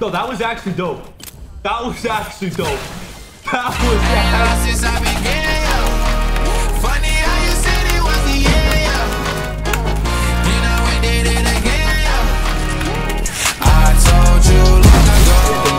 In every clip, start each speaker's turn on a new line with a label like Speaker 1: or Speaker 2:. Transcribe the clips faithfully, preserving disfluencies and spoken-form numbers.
Speaker 1: No, that was actually dope. That was actually dope. That was actually...
Speaker 2: Funny how you said it was the yeah. Then I went did it again. I told you long ago.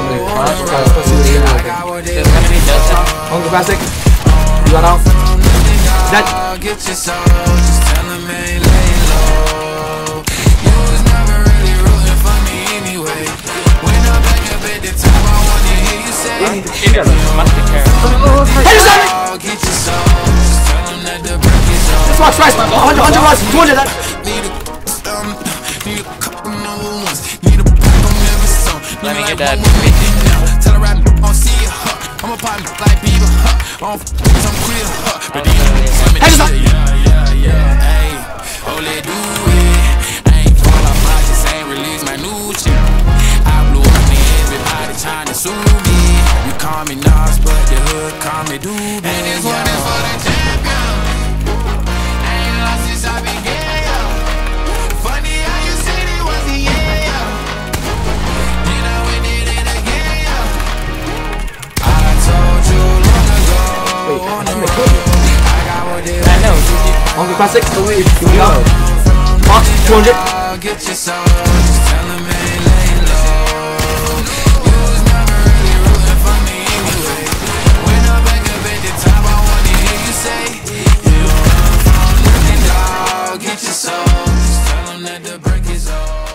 Speaker 2: I got what it is.
Speaker 3: Hungry basic. You got out. That.
Speaker 2: Get your soul. Just tell him ain't lay low. You was never really rooting for me anyway. When I'm back up at the top, I wanna hear you say.
Speaker 4: Give it a mustard carrot.
Speaker 3: Hey, you saw me!
Speaker 2: Get your soul. Just tell him that the break is on.
Speaker 3: Just watch rice, man. one hundred, one hundred rice. two hundred that.
Speaker 2: Need a, um, need a couple number ones. Need a pack on every song.
Speaker 4: Let me get that.
Speaker 2: Tell her I don't see you, huh? I'm a partner like Bieber, huh? I'm some queer, huh? But then
Speaker 3: Hey, you saw me!
Speaker 2: yeah, yeah, yeah, hey. Oh, let do it. I ain't fall off, I just ain't release my new shit. I blew up and everybody trying to sue me. You call me Nas, but the hood call me Doobie. And this one is for the champion. I ain't lost since I began. Funny how you said it was the yeah. Then I went did it again. I told you long ago. On the road, I got what it
Speaker 4: I know.
Speaker 3: Hungry classic. Here we go. Box two hundred.
Speaker 2: Get your soul, just tell him ain't lay low. You was never really rooting for me anyway. When I'm back up at the top, I wanna hear you say, you run from looking dog. Get your soul, just tell him that the break is over.